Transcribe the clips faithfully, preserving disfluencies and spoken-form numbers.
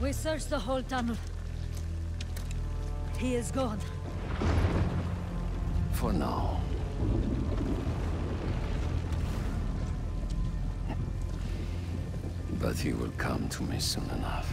We searched the whole tunnel. He is gone. For now. But he will come to me soon enough.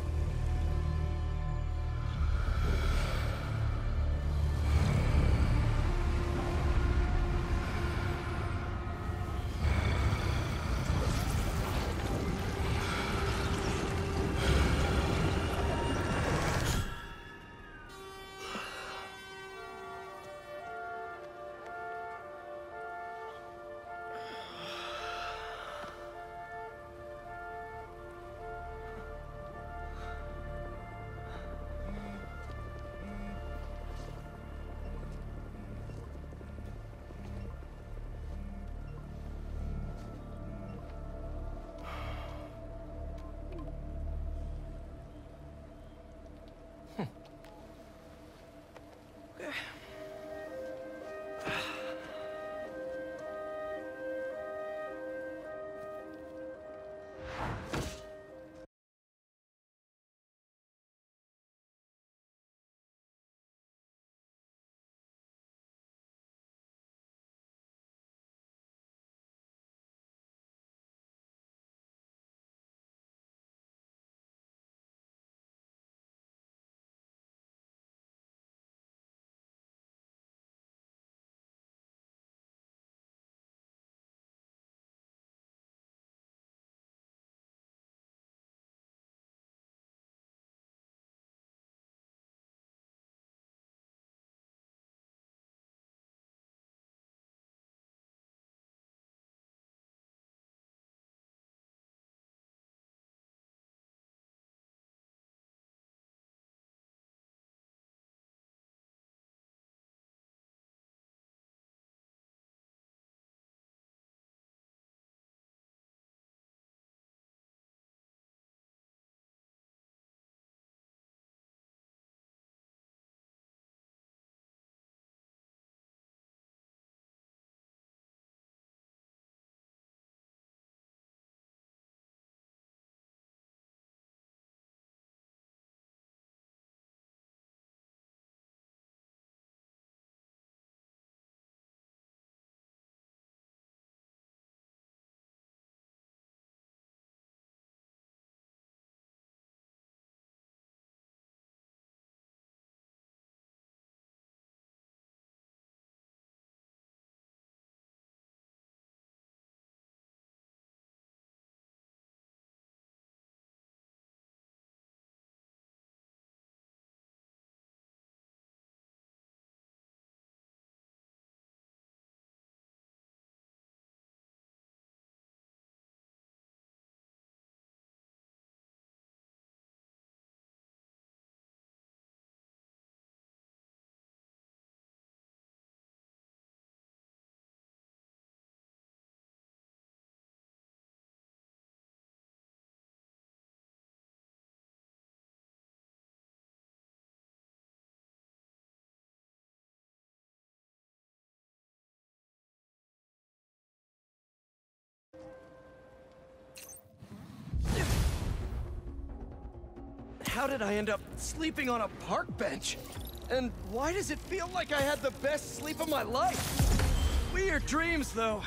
How did I end up sleeping on a park bench? And why does it feel like I had the best sleep of my life? Weird dreams, though.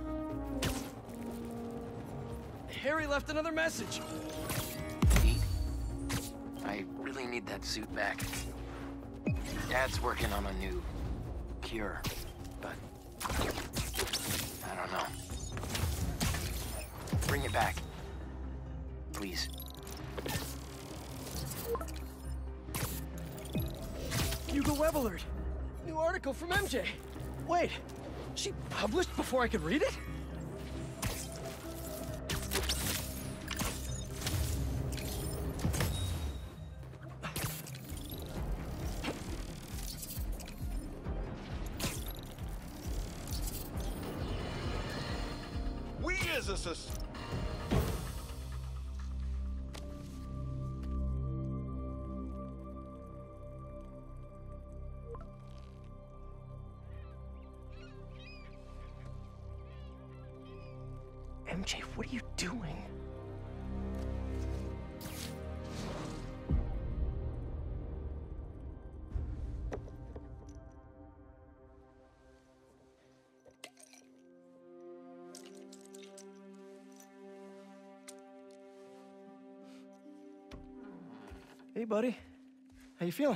Harry left another message. Pete, I really need that suit back. Dad's working on a new cure, but I don't know. Bring it back, please. Hugo Web alert! New article from M J! Wait, she published before I could read it? We as a society. M J, what are you doing? Hey, buddy. How you feeling?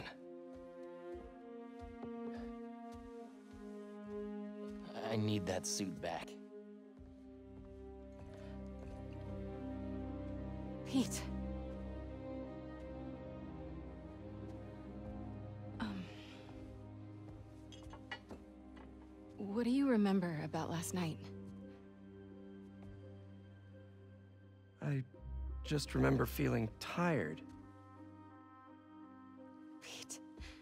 I need that suit back. Pete. Um... What do you remember about last night? I just remember feeling tired. Pete.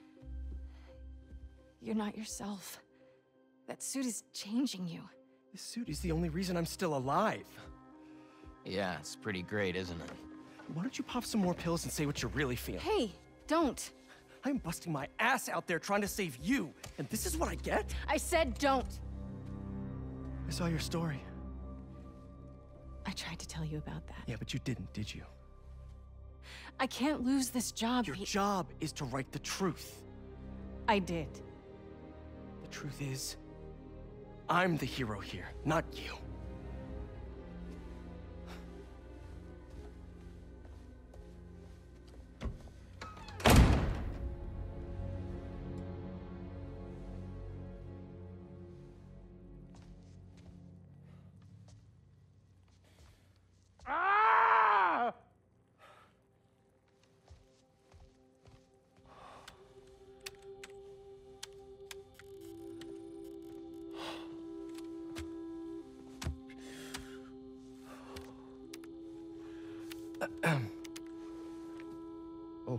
You're not yourself. That suit is changing you. This suit is the only reason I'm still alive. Yeah, it's pretty great, isn't it? Why don't you pop some more pills and say what you're really feeling? Hey, don't. I'm busting my ass out there trying to save you, and this is what I get? I said don't. I saw your story. I tried to tell you about that. Yeah, but you didn't, did you? I can't lose this job, Your Pete. job is to write the truth. I did. The truth is, I'm the hero here, not you. Oh.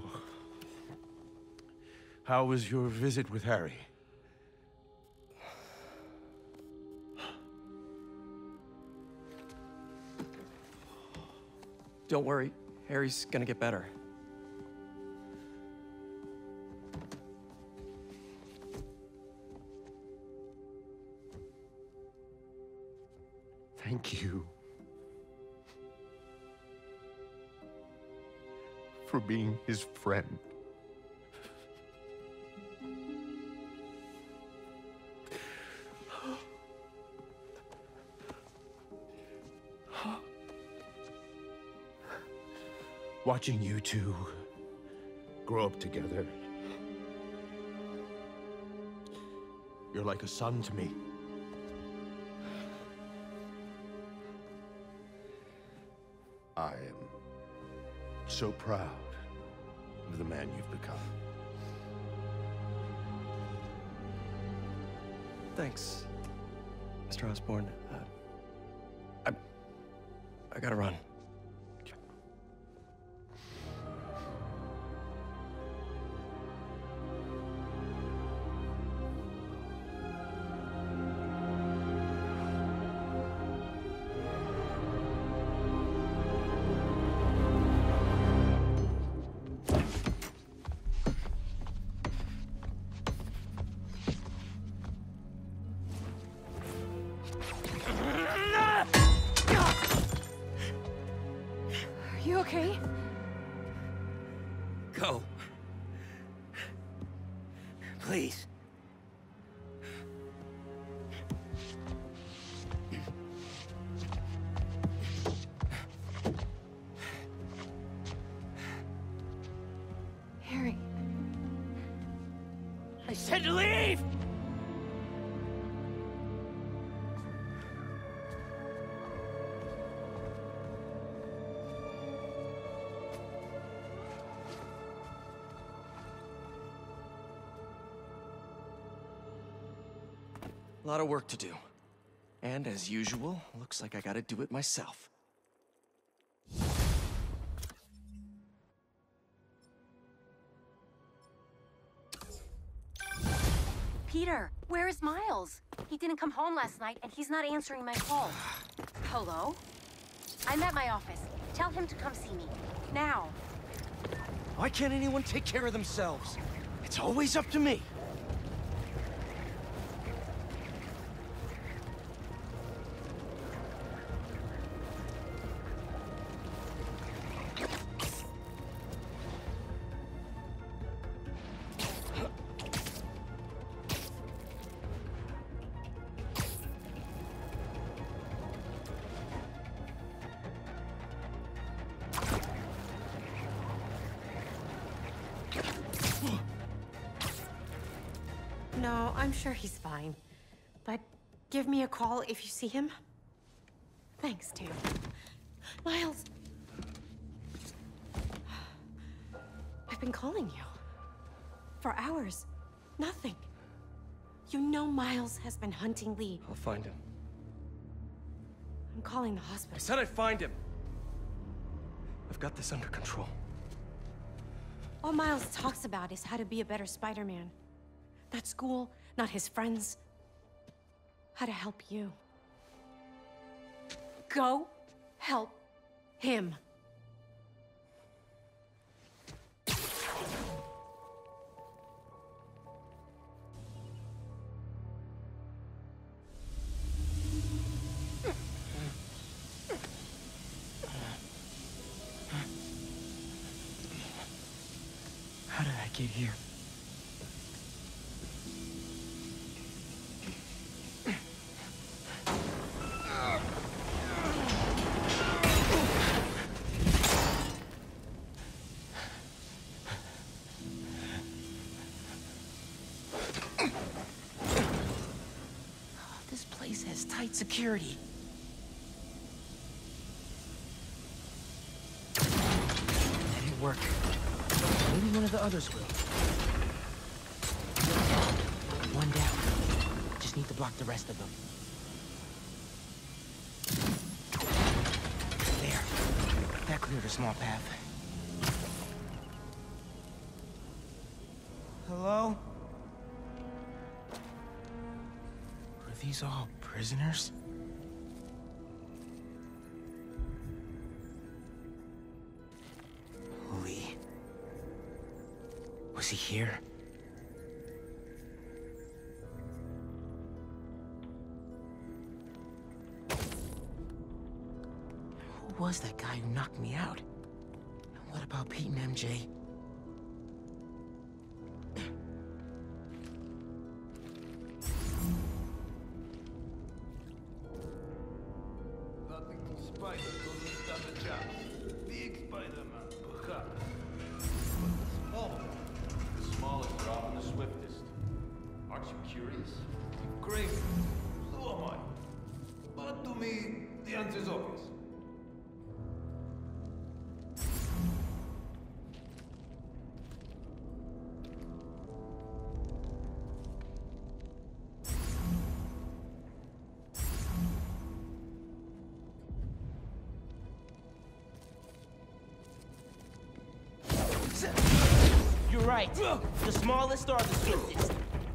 How was your visit with Harry? Don't worry, Harry's gonna get better. Thank you for being his friend. Watching you two grow up together. You're like a son to me. I am so proud of the man you've become. Thanks, Mister Osborn. Uh, I... I gotta run. Are you okay? Go. Please. Harry. I said to leave! A lot of work to do. And as usual, looks like I gotta do it myself. Peter, where is Miles? He didn't come home last night, and he's not answering my call. Hello? I'm at my office. Tell him to come see me. Now. Why can't anyone take care of themselves? It's always up to me. No, I'm sure he's fine. But give me a call if you see him. Thanks, Tam. Miles! I've been calling you. For hours. Nothing. You know Miles has been hunting Lee. I'll find him. I'm calling the I hospital. said I'd find him. I've got this under control. All Miles talks about is how to be a better Spider-Man. Not school, not his friends. How to help you. Go help him. How did I get here? This place has tight security. That didn't work. Maybe one of the others will. One down. Just need to block the rest of them. There. That cleared a small path. Hello? Are these all prisoners? Lee. Was he here? Who was that guy who knocked me out? And what about Pete and M J? Nothing to Spider doesn't stand a chance. Big Spider-Man, perhaps. But the small one, the smallest are often the swiftest. Aren't you curious? Great. So am I. But to me, the answer's obvious. You're right. The smallest are the swiftest.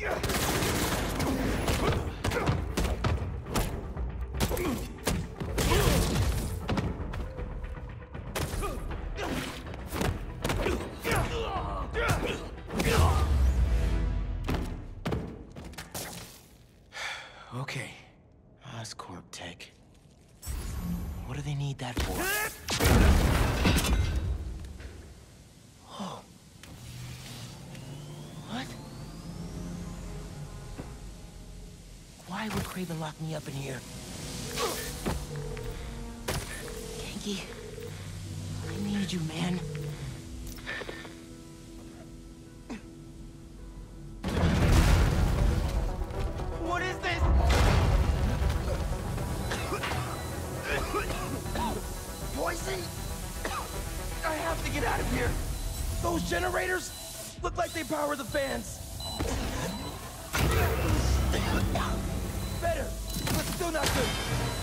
Okay. Oscorp Tech. What do they need that for? Oh. What? Why would Kraven lock me up in here? Ganke, I need you, man. What is this? Poison? I have to get out of here. Those generators look like they power the fans. Better, but still not good.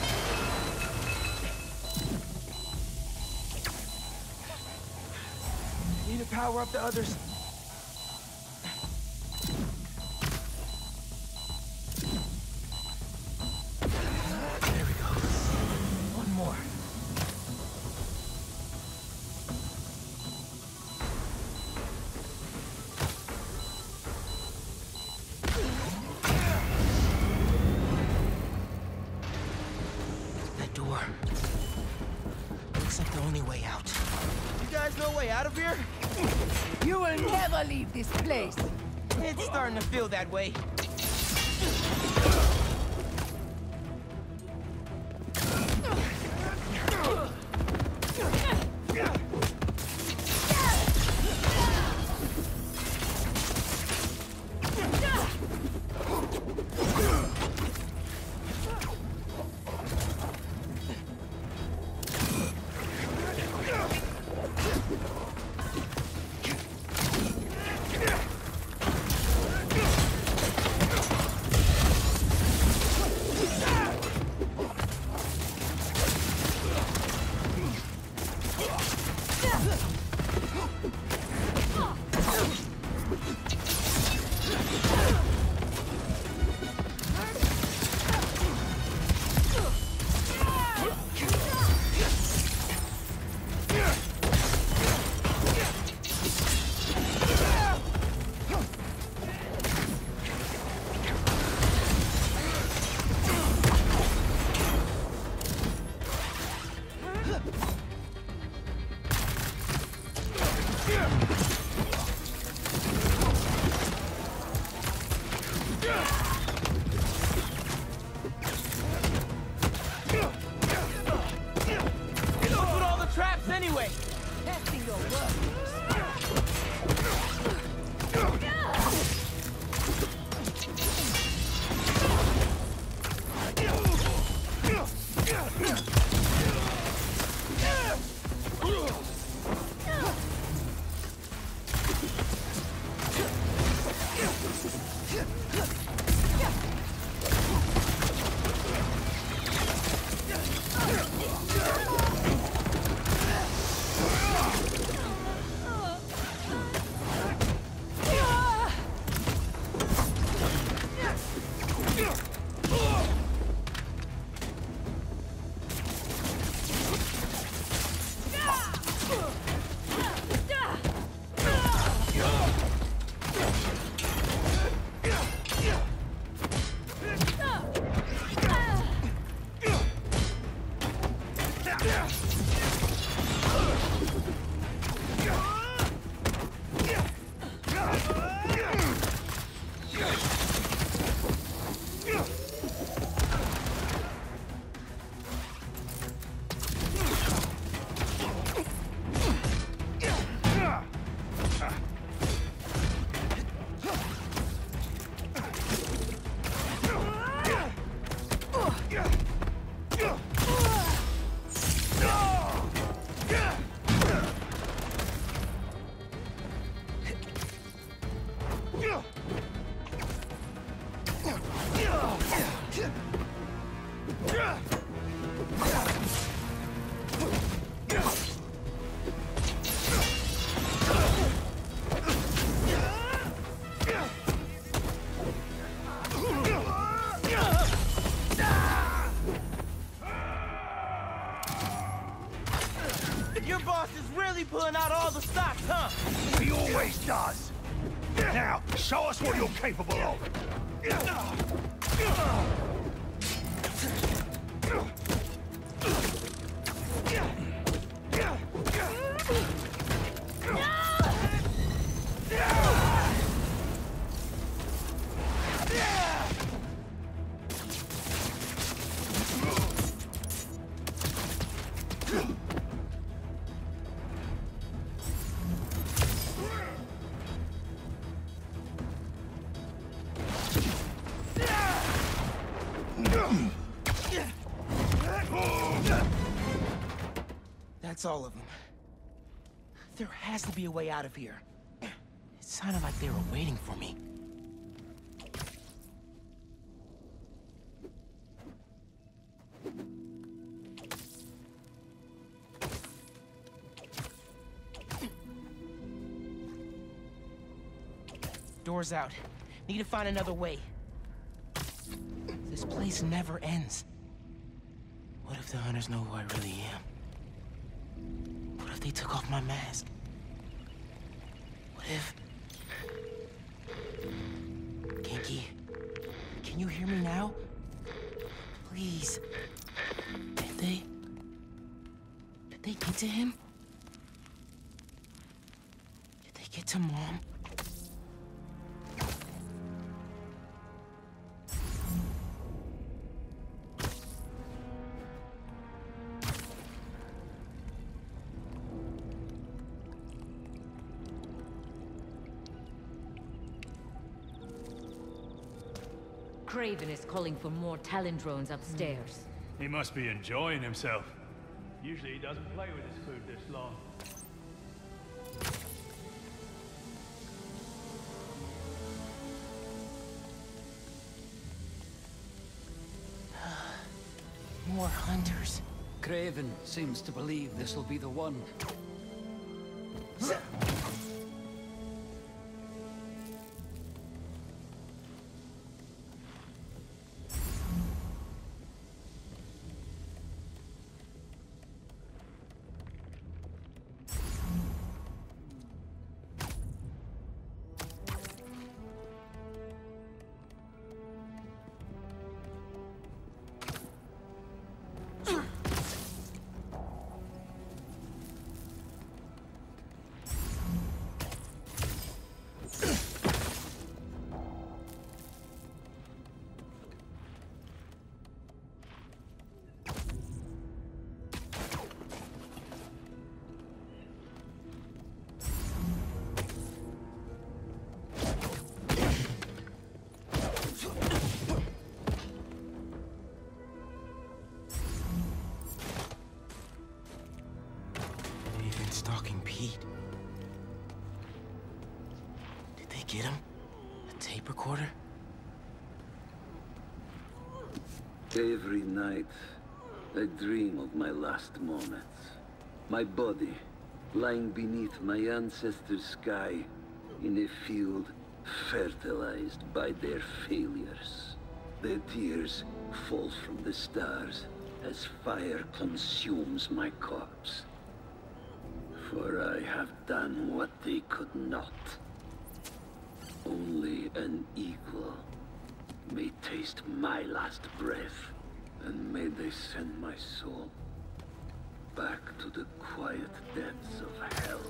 Need to power up the others. There we go. One more. That door. Looks like the only way out. You guys no way out of here? You will never leave this place. It's starting to feel that way. What's with all the traps anyway? Testing your work. Your boss is really pulling out all the stops, huh? He always does. Now, show us what you're capable of. That's all of them. There has to be a way out of here. It sounded like they were waiting for me. Door's out. Need to find another way. This place never ends. What if the hunters know who I really am? What if they took off my mask? What if... Ganke, can you hear me now? Please. Did they... Did they get to him? Did they get to Mom? Craven is calling for more Talon drones upstairs. He must be enjoying himself. Usually he doesn't play with his food this long. More hunters. Craven seems to believe this will be the one. get him? A tape recorder? Every night, I dream of my last moments. My body, lying beneath my ancestors' sky, in a field fertilized by their failures. Their tears fall from the stars as fire consumes my corpse. For I have done what they could not. Only an equal may taste my last breath, and may they send my soul back to the quiet depths of hell.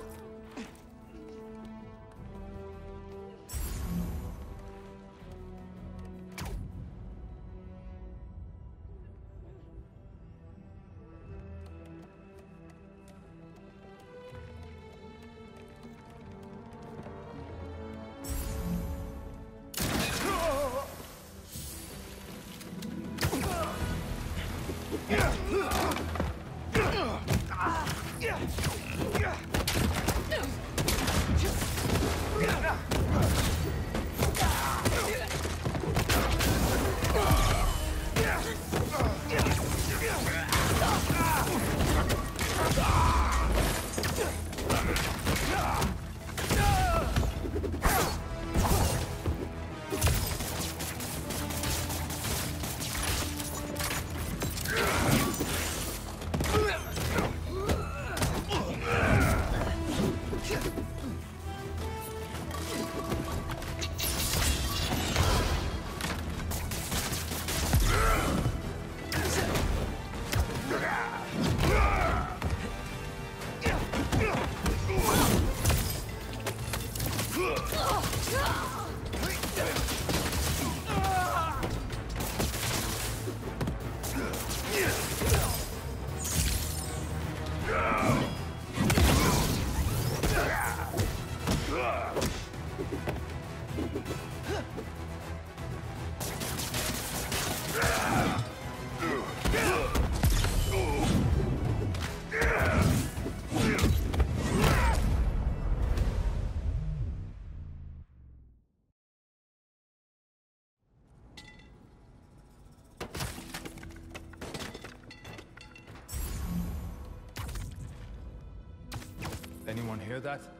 Anyone hear that?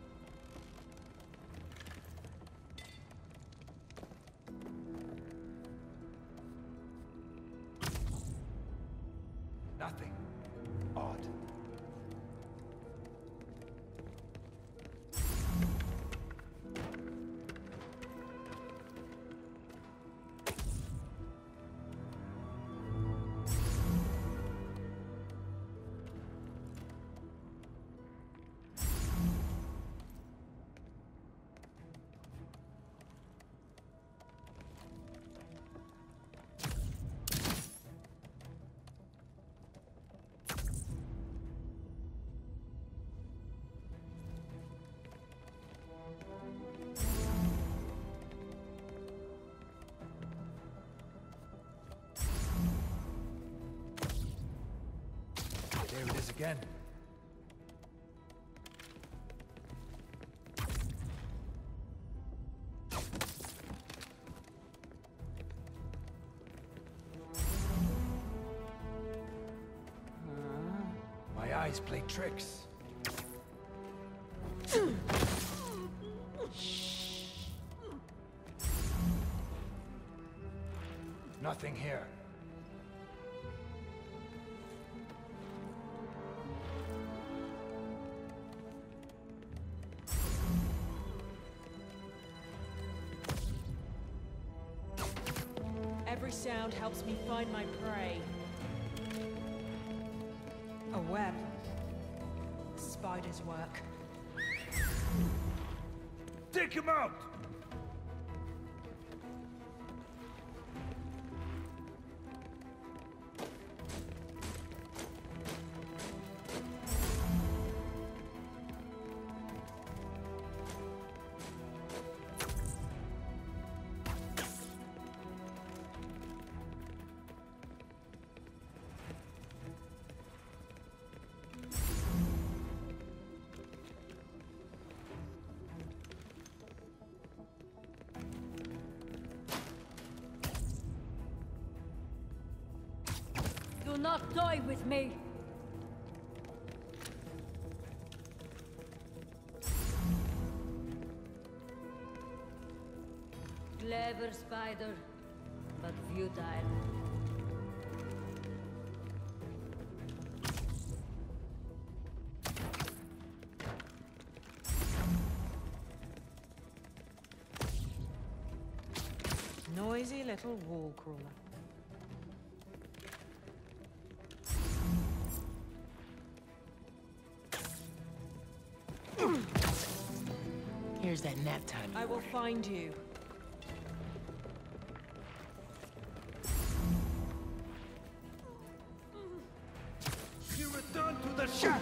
Nothing. Odd. There it is again. My eyes play tricks. Nothing here. Every sound helps me find my prey. A web. Spider's work. Take him out! not toy with me! Clever spider, but futile. Noisy little wall crawler. Here's that nap time. I will find you. You return to the shadow!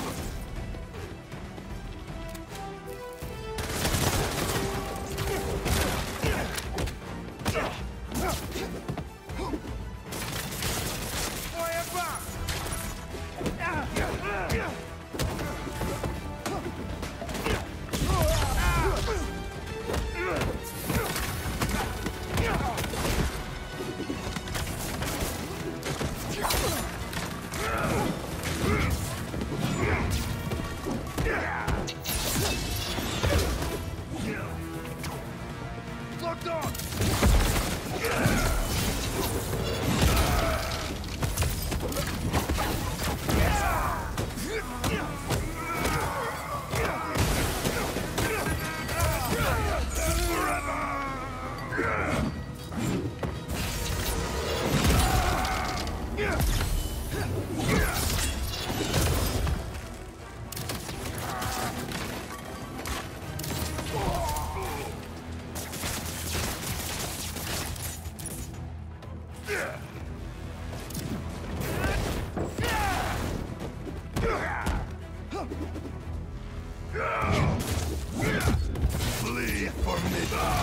Flee for me.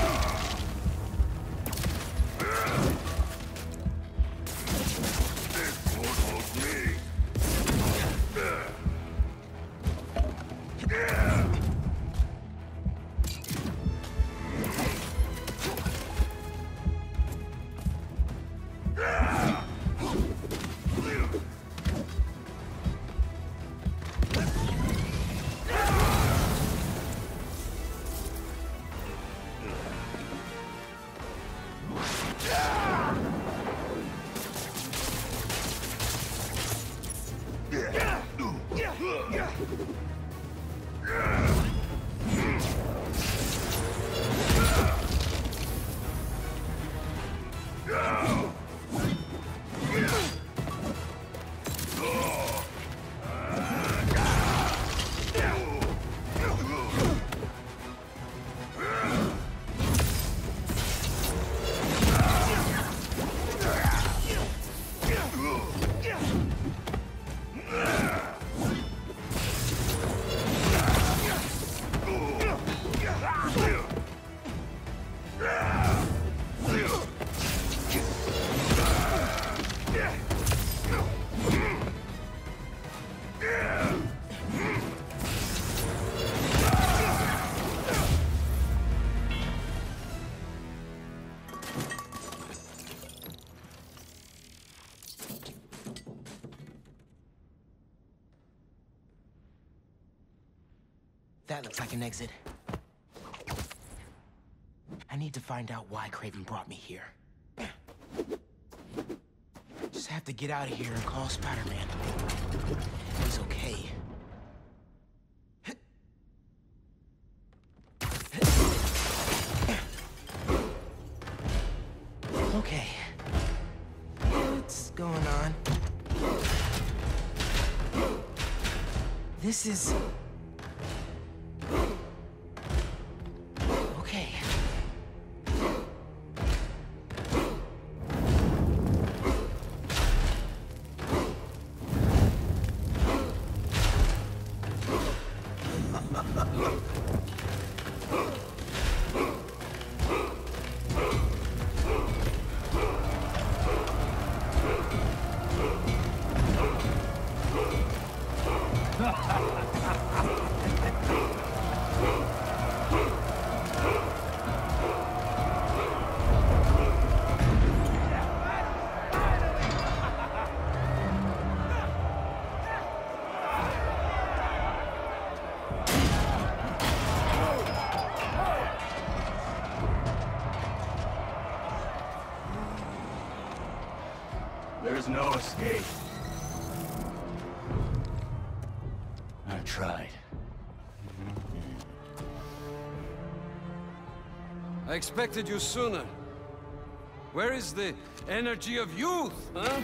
This won't hold me. That looks like an exit. I need to find out why Kraven brought me here. Just have to get out of here and call Spider-Man. He's okay. Okay. What's going on? This is... Okay. no escape. I tried. I expected you sooner. Where is the energy of youth, huh?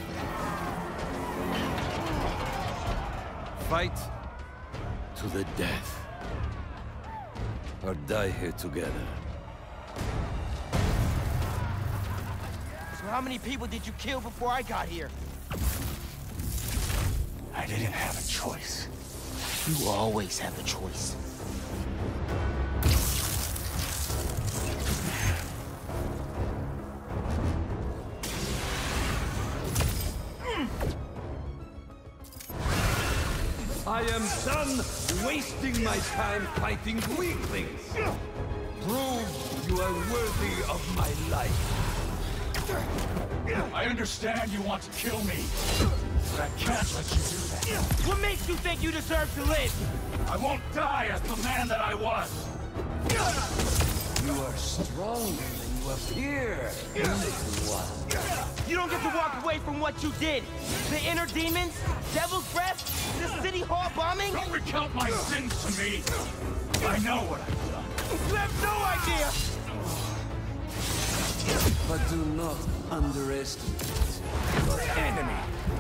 Fight to the death. Or die here together. So how many people did you kill before I got here? I didn't have a choice. You always have a choice. I am done wasting my time fighting weaklings. Prove you are worthy of my life. I understand you want to kill me, but I can't let you do that. What makes you think you deserve to live? I won't die as the man that I was. You are stronger than you appear, little one. You don't get to walk away from what you did. The inner demons, Devil's Breath, the City Hall bombing. Don't recount my sins to me. I know what I've done. You have no idea. But do not underestimate your enemy.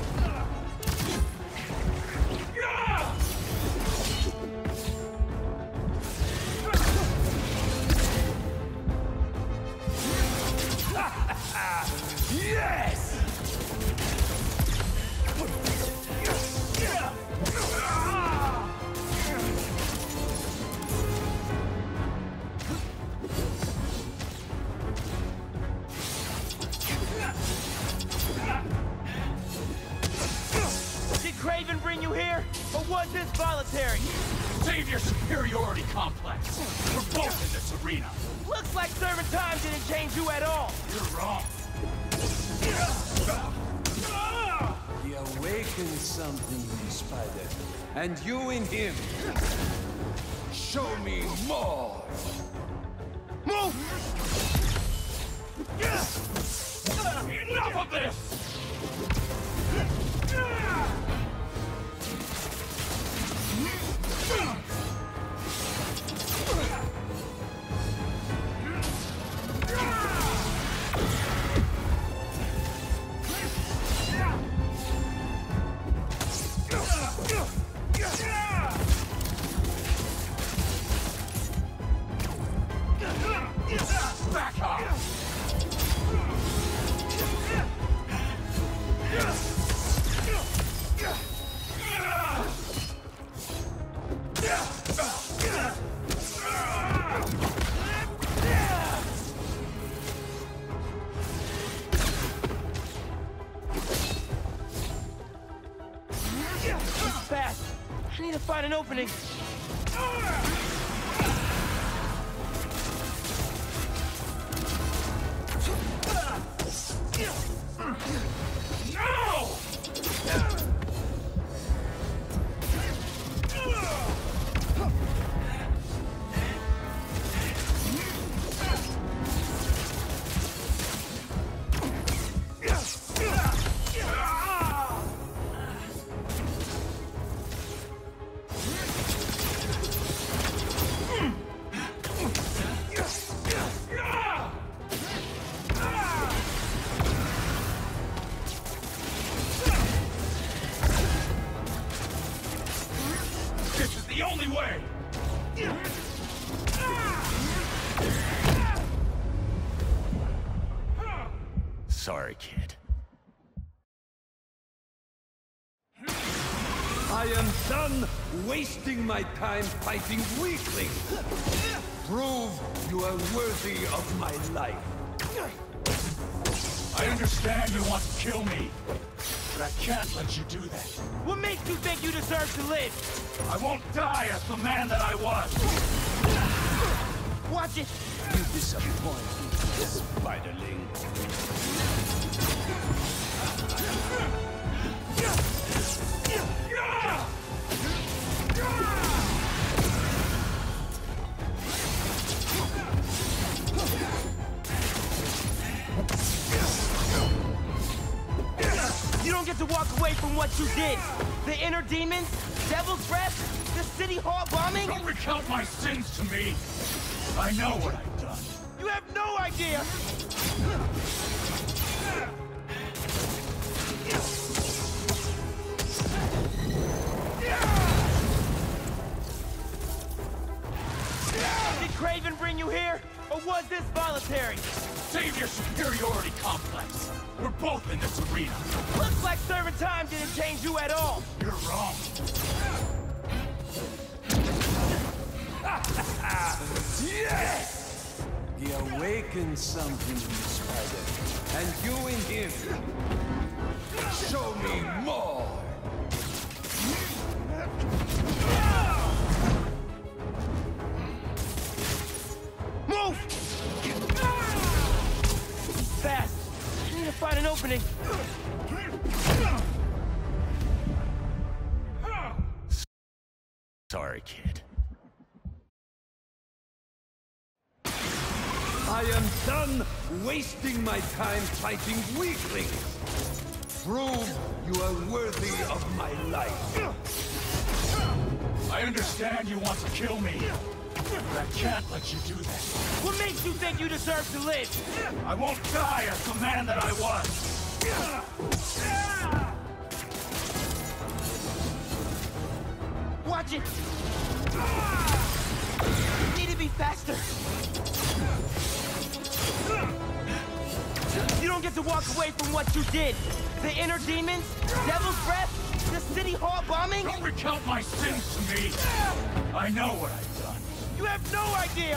Yes! Did Craven bring you here, or was this voluntary? Save your superiority complex. We're both in this arena. Looks like serving time didn't change you at all. You're wrong. He awakened something in Spider, and you in him. Show me more. Move! Enough of this! Back off! Fast. I need to find an opening. This is the only way! Sorry, kid. I am done wasting my time fighting weaklings. Prove you are worthy of my life. I understand you want to kill me, but I can't let you do that. What makes you think you deserve to live? I won't die as the man that I was. Watch it. You disappoint me, Spiderling. You don't to walk away from what you did. The inner demons, devil's breath, the city hall bombing. Don't recount my sins to me. I know what I've done. You have no idea. Did Kraven bring you here, or was this voluntary? Save your superiority complex. We're both in this arena. Looks like serving time didn't change you at all. You're wrong. Yes! He awakened something in the spider, and you in him. Show me more! Move! Fast! I need to find an opening. Sorry, kid. I am done wasting my time fighting weaklings. Prove you are worthy of my life. I understand you want to kill me, but I can't let you do that. What makes you think you deserve to live? I won't die as the man that I was. Watch it! You need to be faster. You don't get to walk away from what you did. The inner demons, devil's breath, the city hall bombing. Don't recount my sins to me. I know what I've done. You have no idea.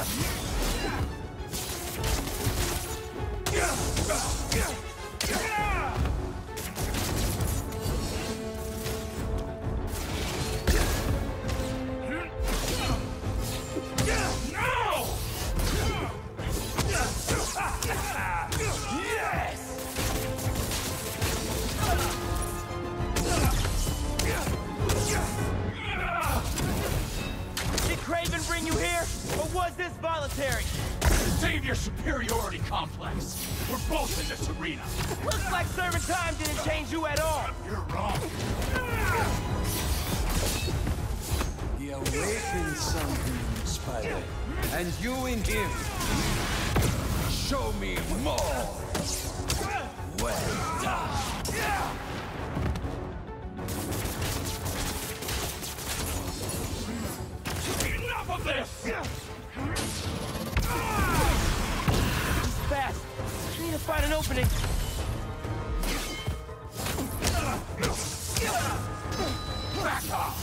Kraven bring you here, or was this voluntary? Save your superiority complex. We're both in this arena. Looks like serving time didn't change you at all. You're wrong. He awakened something in the spider, and you in him. Show me more. Well done. Enough of this! Fast! I need to find an opening. Back off!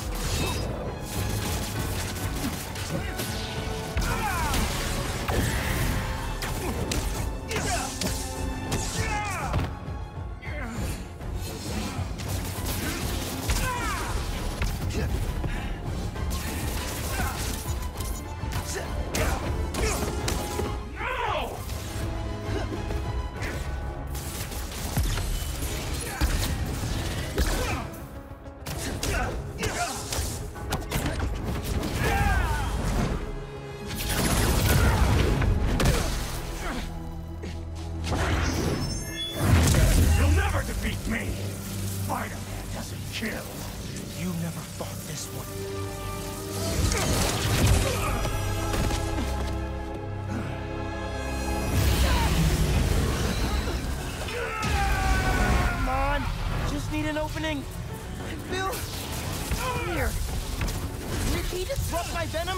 Opening. I feel weird. Did he disrupt my venom?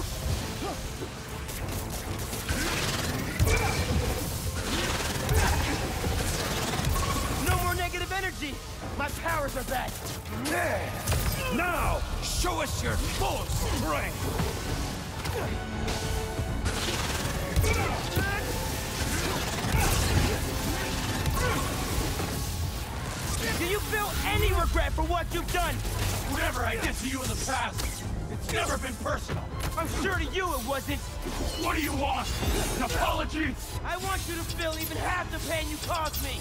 No more negative energy. My powers are back. There. Now, show us your full strength. Do you feel any regret for what you've done? Whatever I did to you in the past, it's never been personal. I'm sure to you it wasn't. What do you want? An apology? I want you to feel even half the pain you caused me.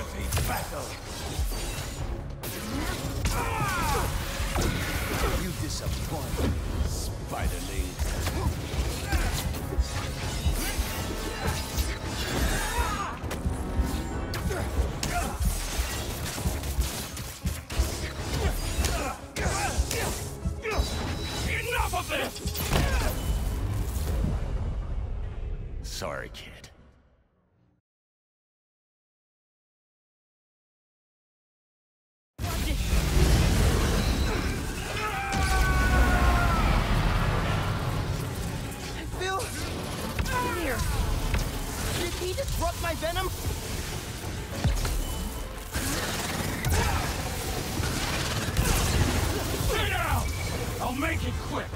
worthy battle. You disappoint, Spiderling. Enough of this! Sorry, kid. Phil? Come here. Did he disrupt my venom? Stay down! I'll make it quick!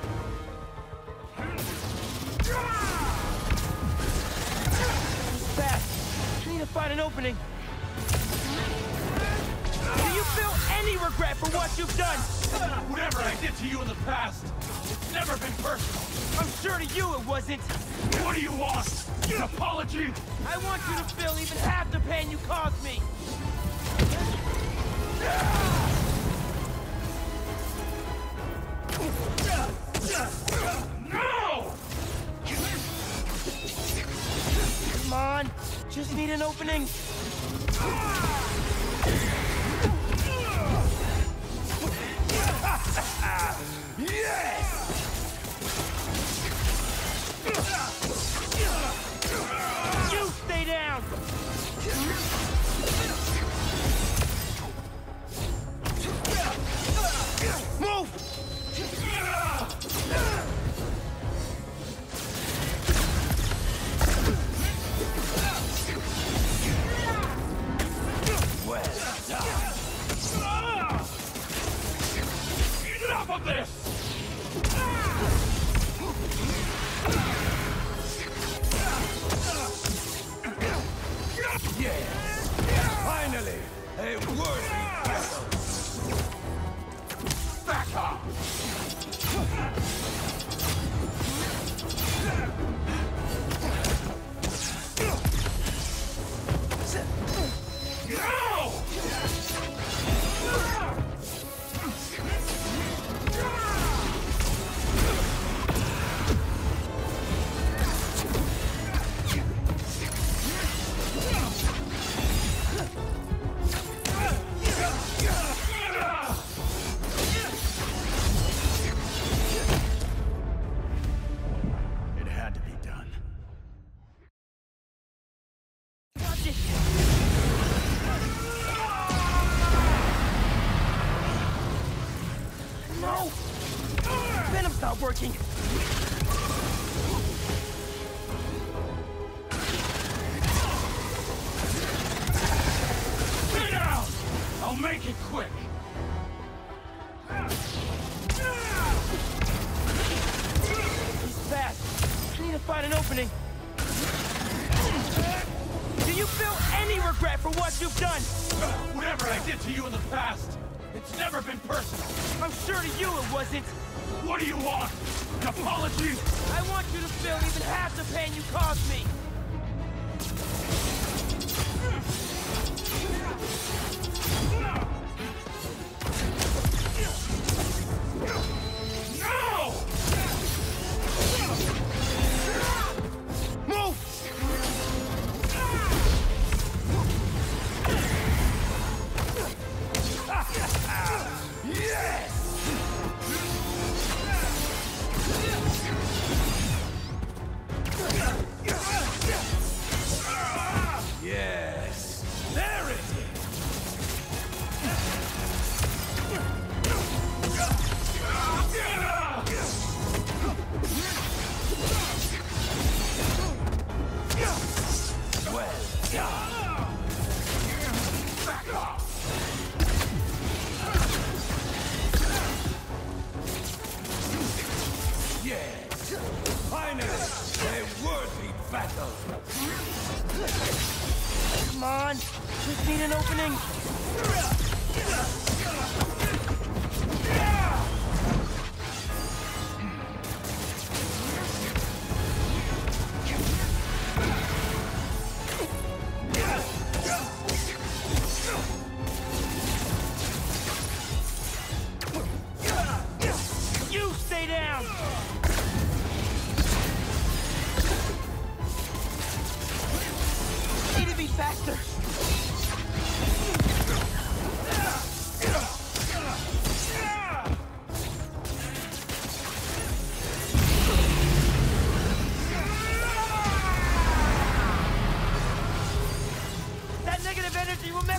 Fast. I need to find an opening. Do you feel any regret for what you've done? Whatever I did to you in the past, it's never been personal. I'm sure to you it wasn't. What do you want? An apology? I want you to feel even half the pain you caused me. No! Come on. Just need an opening. Yes! You stay down! Move! Well done. Enough of this! Yes! Finally, a worthy battle! Back up! It had to be done. No! Venom's not working! Stay down! I'll make it quick! He's fast. I need to find an opening. Do you feel any regret for what you've done? Whatever I did to you in the past, it's never been personal. I'm sure to you it wasn't. What do you want? An apology? I want you to feel even half the pain you caused me. No! Move! Yes! Yes! There it is! Well done! Back off! Yes! Finally, a worthy battle! Come on. Just need an opening.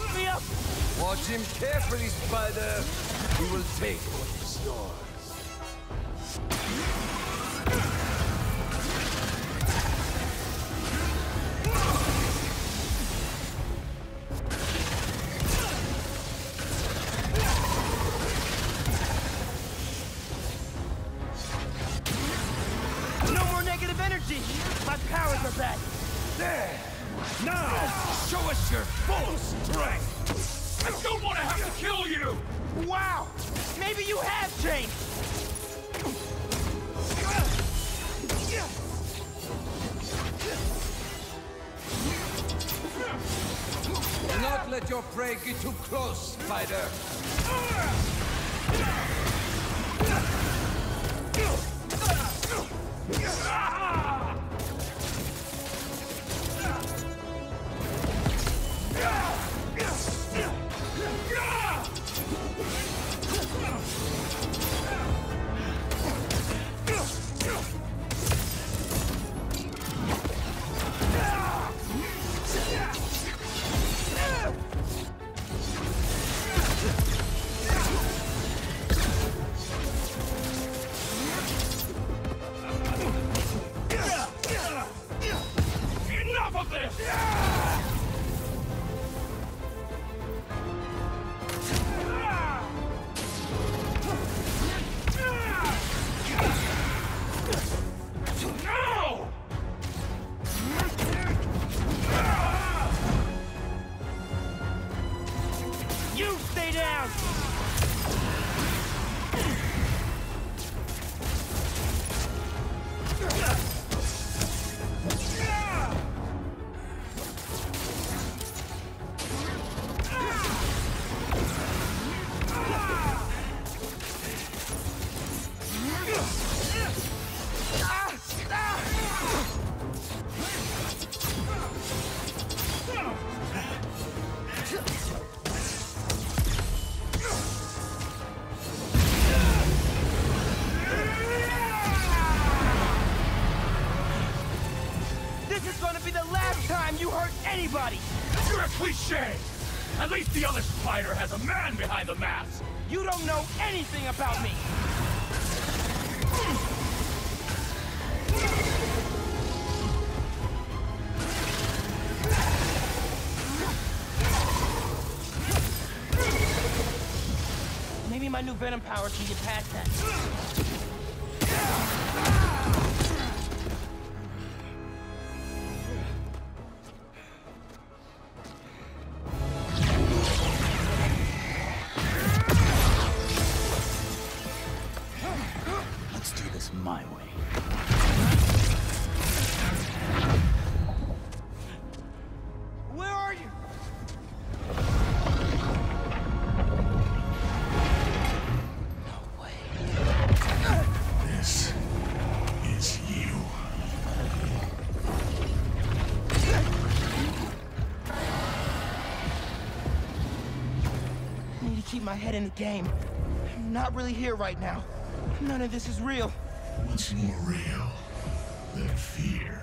Help me up! Watch him carefully, Spider. He will take what is yours. No more negative energy! My powers are back! There! Now, show us your full strength! I don't want to have to kill you! Wow! Maybe you have changed! Do not let your prey get too close, Spider. Enough of this! No! You stay down! This is gonna be the last time you hurt anybody! You're a cliche! At least the other spider has a man behind the mask! You don't know anything about me! Maybe my new venom power can get past that. Let's do this my way. Where are you? This is you. I need to keep my head in the game. I'm not really here right now. None of this is real. What's more real than fear?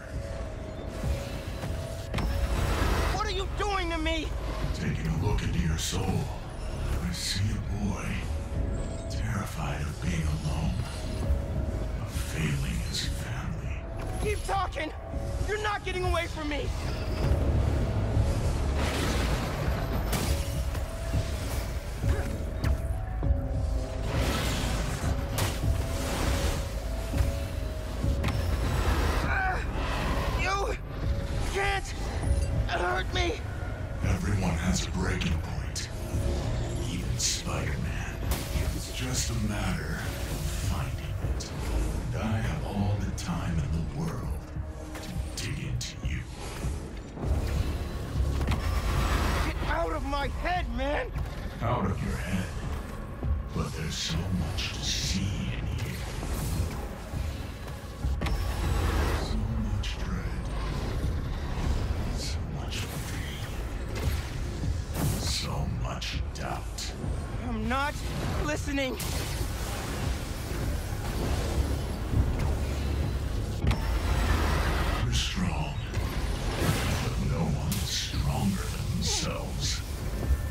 What are you doing to me? Taking a look into your soul, I see a boy terrified of being alone, of failing his family. Keep talking! You're not getting away from me! Ah, you can't hurt me! Everyone has a breaking point. Even Spider-Man. It's just a matter of finding it. And I have all the time in the world to dig into you. Get out of my head, man! Out of your head. But there's so much to see in here. So much dread. So much fear. So much doubt. I'm not listening! You're strong. But no one is stronger than themselves.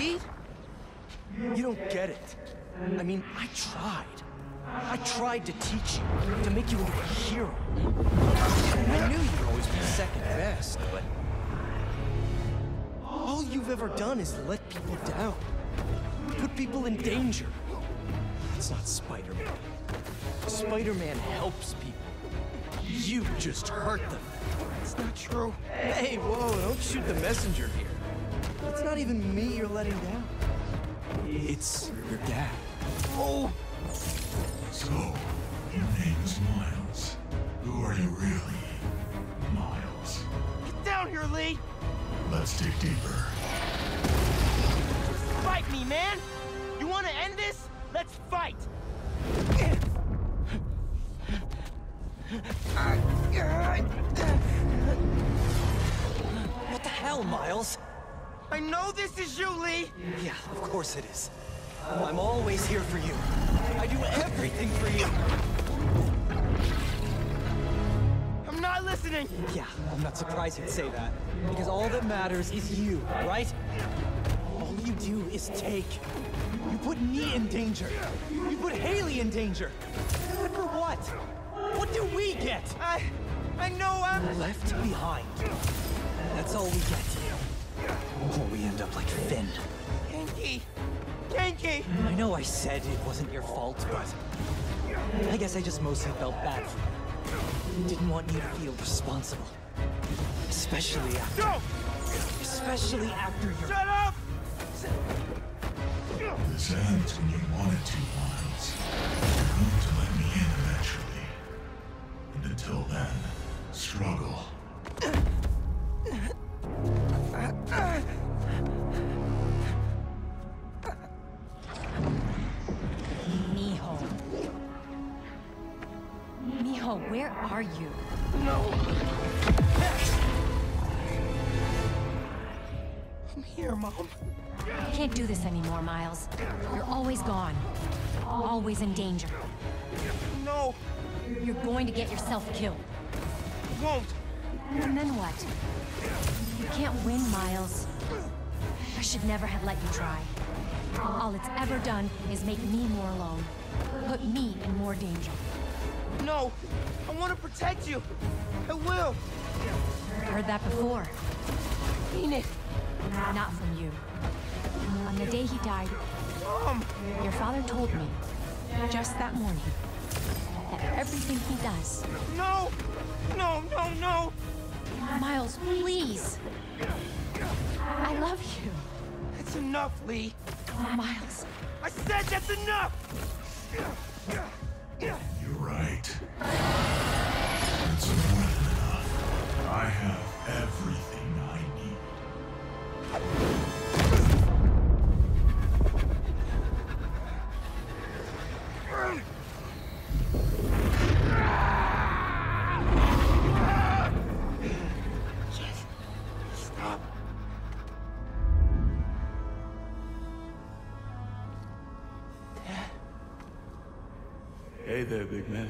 bleed? You don't get it. I mean, I tried. I tried to teach you, to make you into a hero. I knew you'd always be second best, but... all you've ever done is let people down. Put people in danger. That's not Spider-Man. Spider-Man helps people. You just hurt them. It's not true. Hey, whoa, don't shoot the messenger here. It's not even me you're letting down. It's your dad. Oh! So, your name is Miles. Who are you really, Miles? Get down here, Lee! Let's dig deeper. Fight me, man! You want to end this? Let's fight! What the hell, Miles? I know this is you, Lee! Yeah, of course it is. I'm always here for you. I do everything for you. I'm not listening! Yeah, I'm not surprised you'd say that. Because all that matters is you, right? All you do is take. You put me in danger. You put Haley in danger. But for what? What do we get? I... I know I'm... left behind. That's all we get. Or we end up like Finn. Ganke! Ganke! I know I said it wasn't your fault, but... I guess I just mostly felt bad for you. Didn't want you to feel responsible. Especially after... Go! Especially after your... Shut up! This ends when you wanted to, Miles. You're going to let me in eventually. And until then, struggle. Mijo. Mijo, where are you? No! I'm here, Mom. I can't do this anymore, Miles. You're always gone. Always in danger. No! You're going to get yourself killed. I won't! And then what? You can't win, Miles. I should never have let you try. All it's ever done is make me more alone. Put me in more danger. No! I want to protect you! I will! Heard that before. Mean it! Not from you. On the day he died, Mom! Your father told me, just that morning, that everything he does... No! No, no, no! Miles, please! I love you. That's enough, Lee. Miles. I said that's enough! You're right. It's more than enough. I have everything I need. Stop. Dad? Hey there, big man.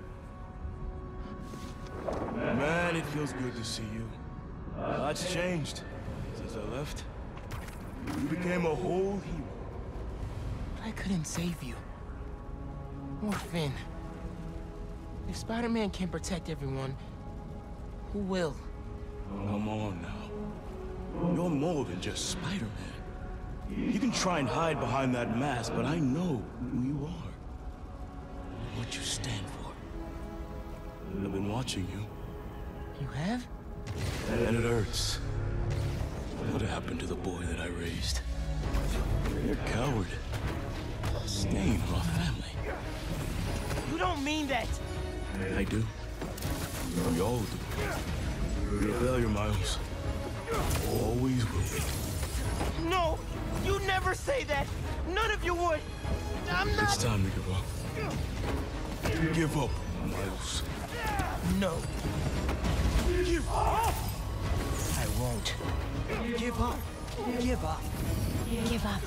Man, it feels good to see you. Lots changed since I left. You became a whole hero. But I couldn't save you. Or Finn. If Spider-Man can't protect everyone, who will? Come on now. You're more than just Spider-Man. You can try and hide behind that mask, but I know who you are. What you stand for. I've been watching you. You have? And it hurts. What happened to the boy that I raised? You're a coward. A stain on our family. You don't mean that! I do. We all do. You're a failure, Miles. Always will be. No! You never say that! None of you would! I'm not... It's time to give up. Give up, Miles. No. Give up! I won't. Give up. Give up. Give up.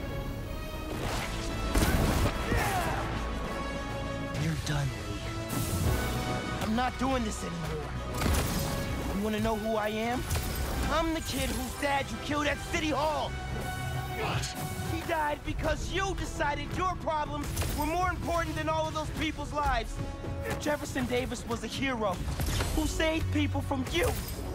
You're done, Lee. I'm not doing this anymore. You wanna know who I am? I'm the kid whose dad you killed at City Hall. What? He died because you decided your problems were more important than all of those people's lives. Jefferson Davis was a hero who saved people from you.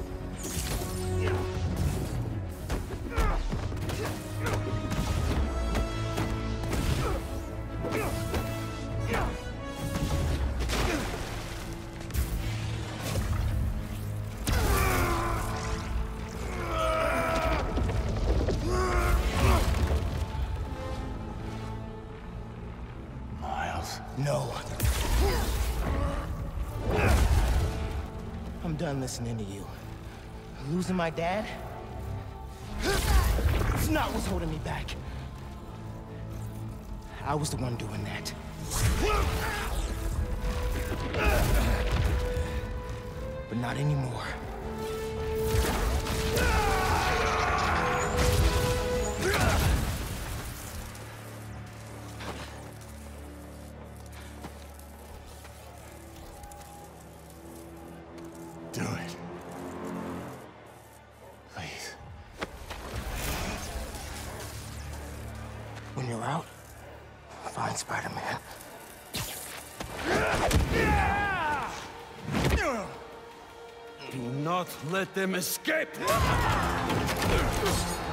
No. I'm done listening to you. Losing my dad? It's not what's holding me back. I was the one doing that. But not anymore. Do it. Please. When you're out, find Spider-Man. Do not let them escape!